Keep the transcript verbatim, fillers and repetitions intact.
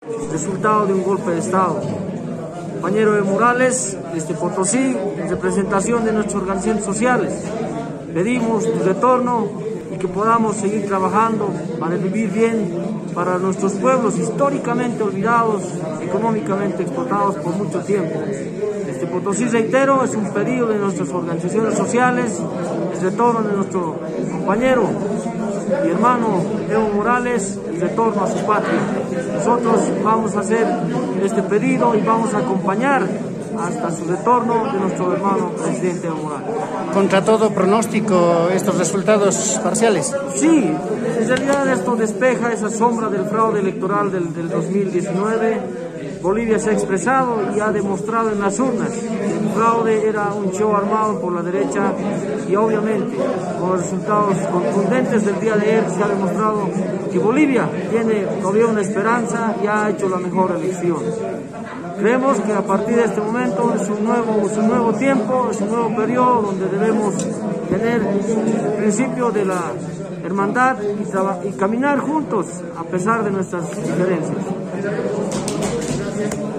resultado de un golpe de Estado. Compañero Evo Morales, desde Potosí, en representación de nuestras organizaciones sociales, pedimos tu retorno y que podamos seguir trabajando para vivir bien para nuestros pueblos históricamente olvidados, económicamente explotados por mucho tiempo. Desde Potosí, reitero, es un pedido de nuestras organizaciones sociales, el retorno de nuestro compañero y hermano Evo Morales, el retorno a su patria. Nosotros vamos a hacer este pedido y vamos a acompañar hasta su retorno de nuestro hermano presidente Evo Morales. ¿Contra todo pronóstico estos resultados parciales? Sí, en realidad esto despeja esa sombra del fraude electoral del, del dos mil diecinueve. Bolivia se ha expresado y ha demostrado en las urnas que el fraude era un show armado por la derecha y obviamente con los resultados contundentes del día de ayer se ha demostrado que Bolivia tiene todavía una esperanza y ha hecho la mejor elección. Creemos que a partir de este momento es un nuevo, es un nuevo tiempo, es un nuevo periodo donde debemos tener el principio de la hermandad y, y caminar juntos a pesar de nuestras diferencias.